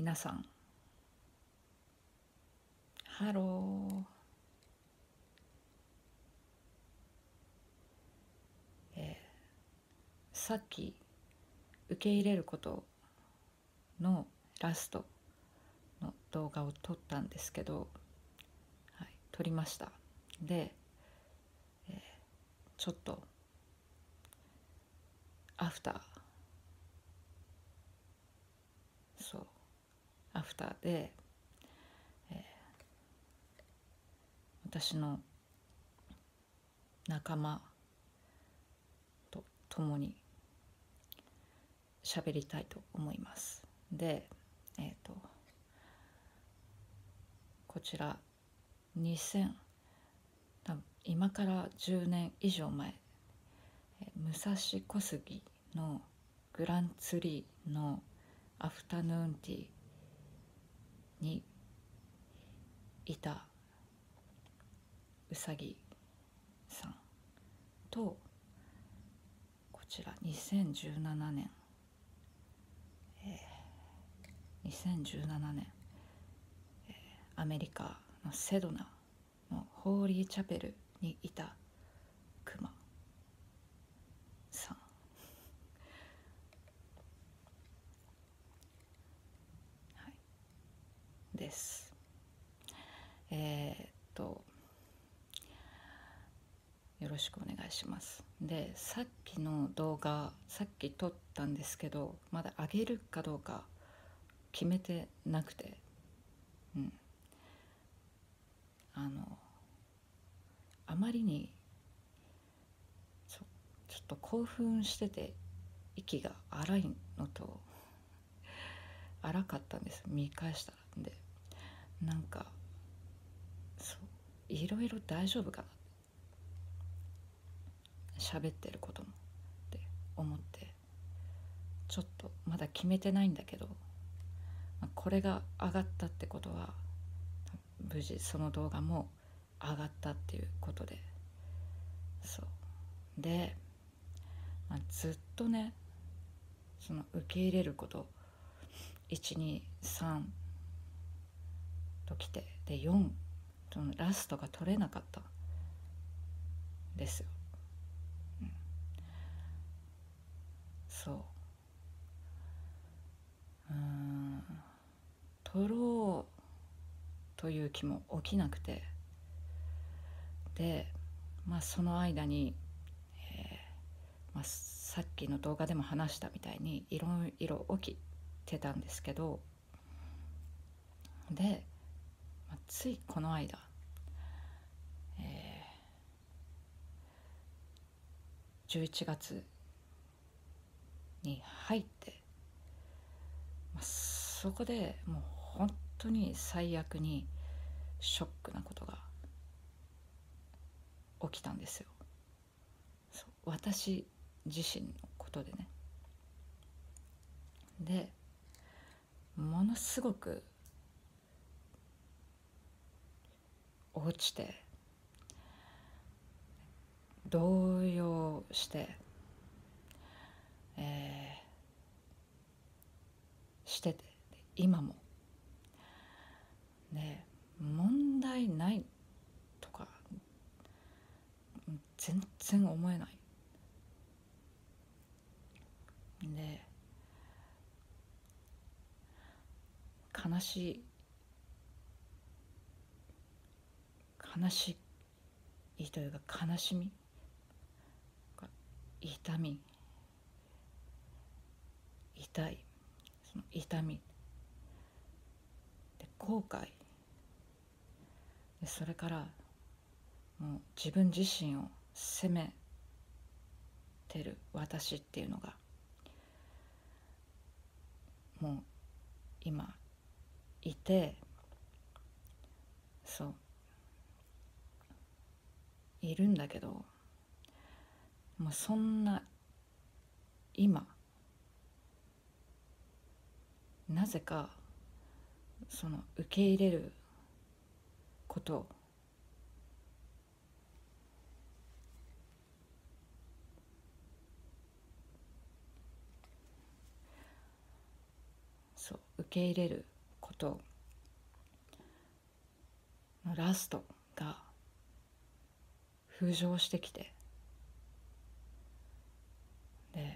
皆さん、ハロー、さっき受け入れることのラストの動画を撮ったんですけど、撮りました。で、ちょっとアフターで、私の仲間と共に喋りたいと思います。で、こちら今から10年以上前、武蔵小杉のグランツリーのアフタヌーンティーにいたうさぎさんと、こちら2017年アメリカのセドナのホーリーチャペルにいたクマさん、です。よろしくお願いします。で、さっき撮ったんですけど、まだ上げるかどうか決めてなくて、あまりにちょっと興奮してて息が荒いのと荒かったんです。見返したら。で、なんかいろいろ大丈夫かな、喋ってることもって思って、ちょっとまだ決めてないんだけど、これが上がったってことは無事その動画も上がったっていうことで、で、ずっとね、その受け入れること123ときて、で4、そのラストが取れなかったんですよ。取ろうという気も起きなくて、で、その間に、さっきの動画でも話したみたいにいろいろ起きてたんですけど、で、ついこの間、11月に入って、そこでもう本当に最悪にショックなことが起きたんですよ。私自身のことでね。で、ものすごく落ちて動揺して、してて、今もね、問題ないとか全然思えない。で、悲しいというか、悲しみ、痛み、痛い、その痛みで後悔で、それからもう自分自身を責めてる私っていうのがもう今いて、いるんだけど、もうそんな今なぜかその受け入れること受け入れることのラストが浮上してきて、で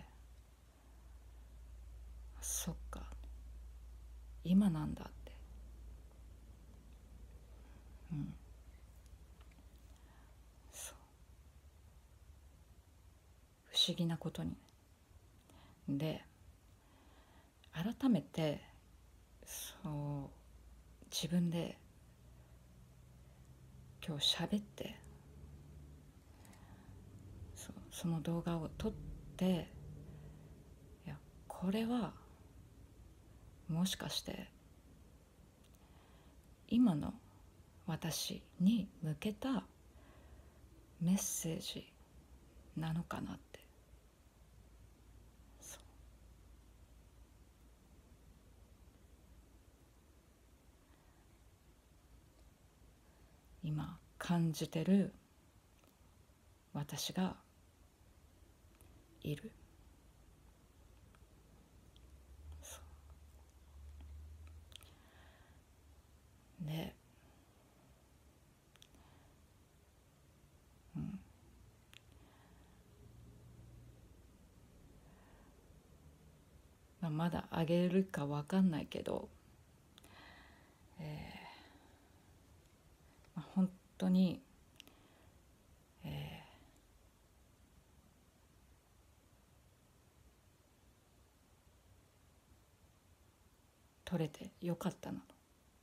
そっか今なんだって、そう不思議なことに。で改めて自分で今日喋って、その動画を撮って、いやこれはもしかして今の私に向けたメッセージなのかなって。今感じてる私がいる。で、まだあげるか分かんないけど、本当に、取れてよかったなと、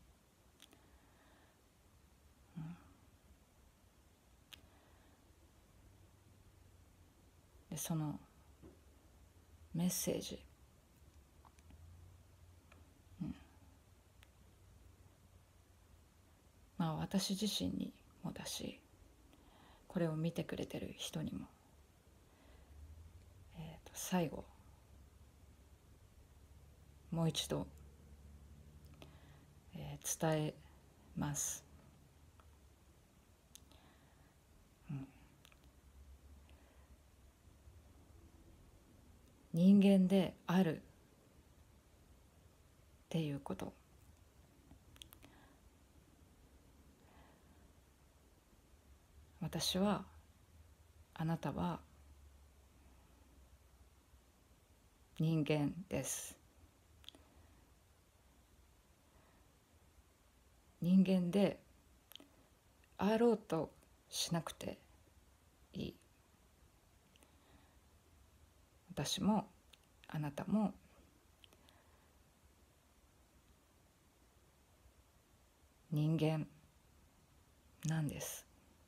でそのメッセージ、私自身にもだし、これを見てくれてる人にも、最後もう一度、伝えます。人間であるっていうこと、私は、あなたは人間です。人間であろうとしなくていい。私もあなたも人間なんです。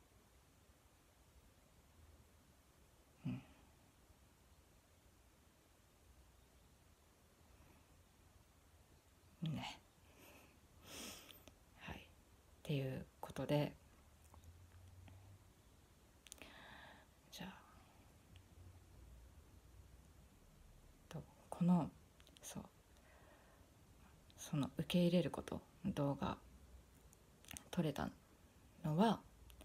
ね。はい。っていうことで、じゃあこのその受け入れること動画撮れたのは、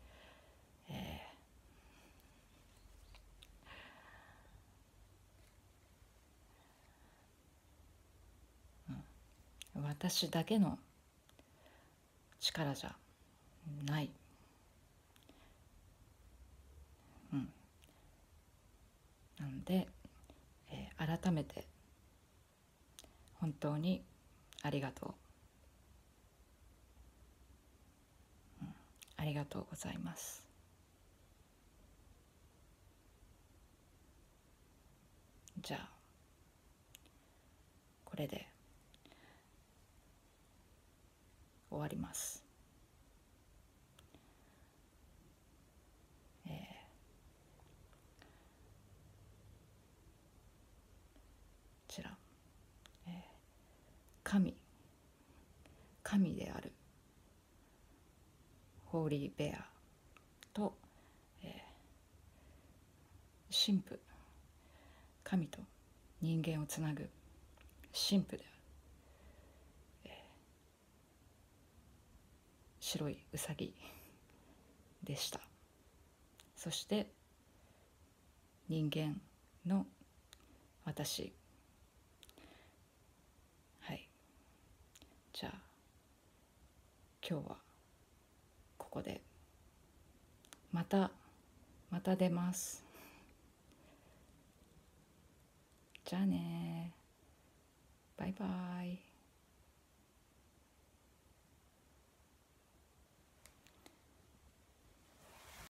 私だけの力じゃない、なので、改めて本当にありがとう、ありがとうございます。じゃあこれで終わります。こちら、神であるホーリーベアと、神父、神と人間をつなぐ神父である、白いうさぎでした。そして人間の私、はい、 今日はここでまた出ます。じゃあね、バイバイ。